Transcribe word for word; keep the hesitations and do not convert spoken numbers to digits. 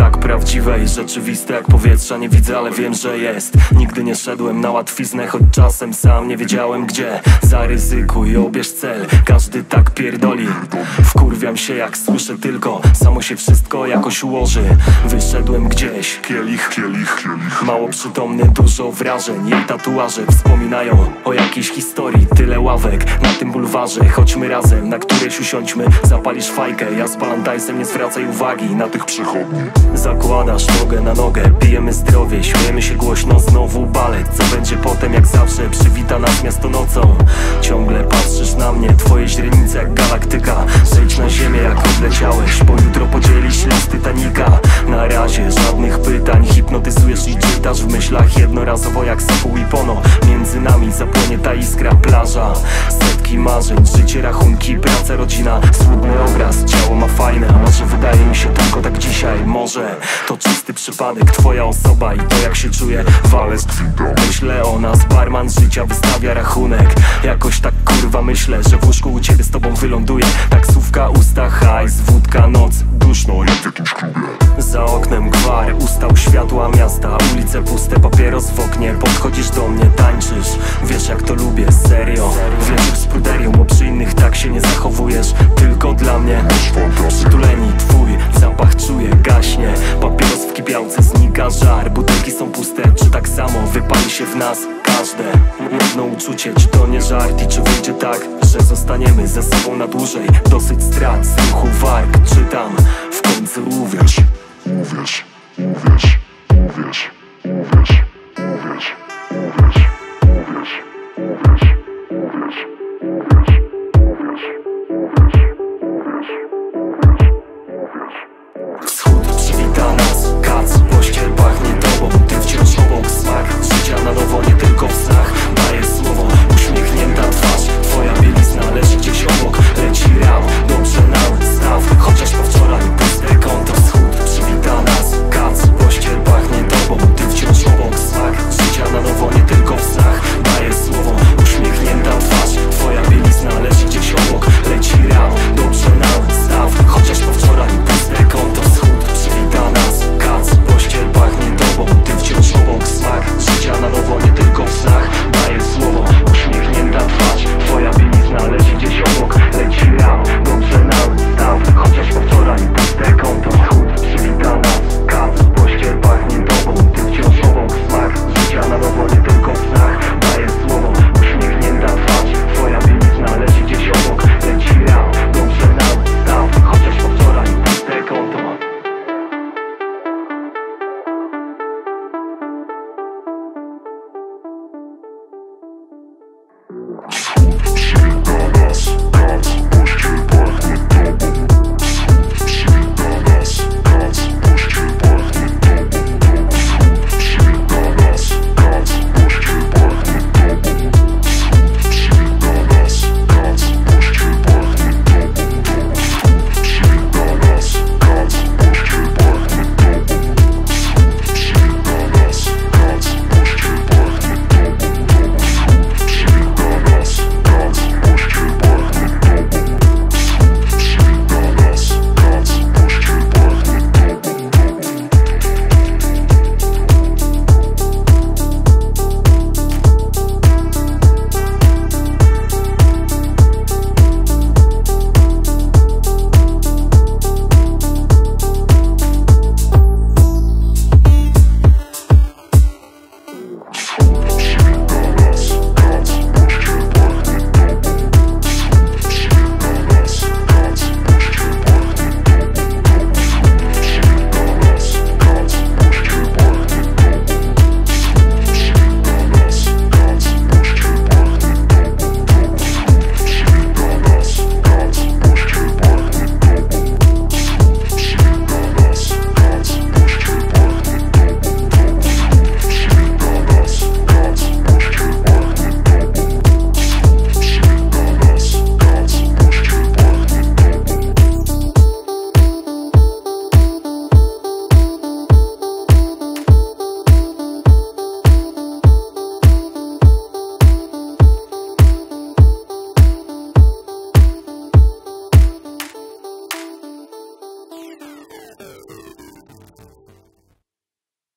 tak prawdziwe i rzeczywiste jak powietrza. Nie widzę, ale wiem, że jest. Nigdy nie szedłem na łatwiznę, choć czasem sam nie wiedziałem gdzie. Zaryzykuj, obierz cel, każdy tak pierdoli. Wkurwiam się jak słyszę tylko, samo się wszystko jakoś ułoży. Wyszedłem gdzieś, kielich, kielich, kielich. Mało przytomny, dużo wrażeń. Jej tatuaże wspominają o jakiejś historii. Tyle ławek na tym bulwarze, chodźmy razem, na którejś usiądźmy. Zapalisz fajkę, ja z balantajsem, nie zwracaj uwagi na tych przechodni. Zakładasz nogę na nogę, pijemy zdrowie, śmiejemy się głośno, znowu balet. Co będzie potem, jak zawsze, przywita nas miasto nocą. Ciągle patrzysz na mnie, twoje źrenice jak galaktyka. Zejdź na ziemię jak odleciałeś, bo jutro podzielisz los Titanica. Na razie żadnych pytań, hipnotyzujesz i czytasz w myślach. Jednorazowo jak Soku i Pono, między nami zapłonie ta iskra. Plaża, setki marzeń, życie, rachunki, praca, rodzina. Smutny obraz, ciało ma fajne, a może wydaje mi się tylko tak dzisiaj. Może to czysty przypadek, twoja osoba i to jak się czuję. Walę z kwitą, myślę o nas, barman życia wystawia rachunek. Jakoś tak kurwa myślę, że w łóżku u ciebie z tobą wyląduję. Taksówka, usta, hajs, wódka, noc, duszno jak w jakimś klubie. Za oknem gwar, ustał światła miasta, ulice puste, papieros w oknie. Podchodzisz do mnie, tańczysz, wiesz jak to lubię, serio. Wieczór z pruderią, bo przy innych tak się nie zachowujesz. Tylko dla mnie, przytuleni, twój zapach czuję, gaśnie. Papieros w kipiałce, znika żar. Butelki są puste, czy tak samo wypali się w nas każde jedno uczucie? Czy to nie żart i czy wyjdzie tak, że zostaniemy ze sobą na dłużej? Dosyć strat, z ruchu warg, czytam, w końcu uwierz. Uwierz, uwierz, uwierz, uwierz, uwierz, uwierz, uwierz, uwierz, uwierz, uwierz, uwierz, uwierz, uwierz. Wschód przywita nas, kac, pościel pachnie tobą. Ty wciąż obok, smak życia na nowo, nie tylko w snach.